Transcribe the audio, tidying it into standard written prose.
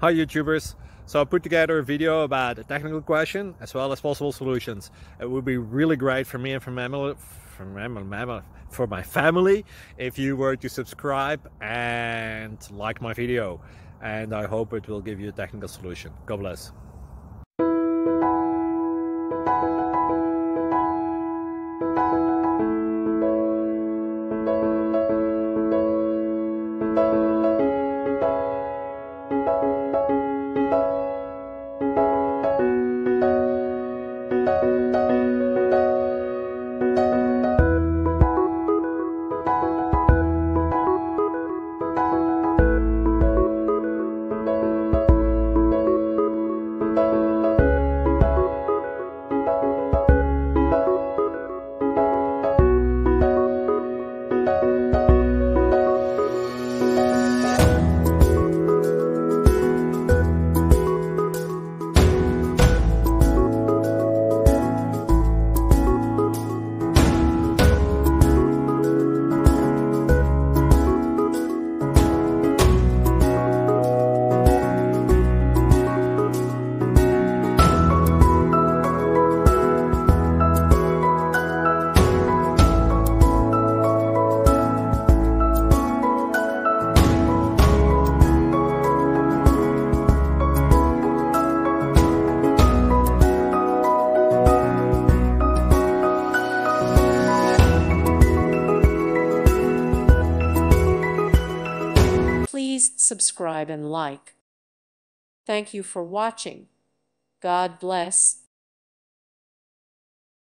Hi YouTubers! So I put together a video about a technical question as well as possible solutions. It would be really great for me and for my family if you were to subscribe and like my video, and I hope it will give you a technical solution. God bless. Please subscribe and like. Thank you for watching. God bless.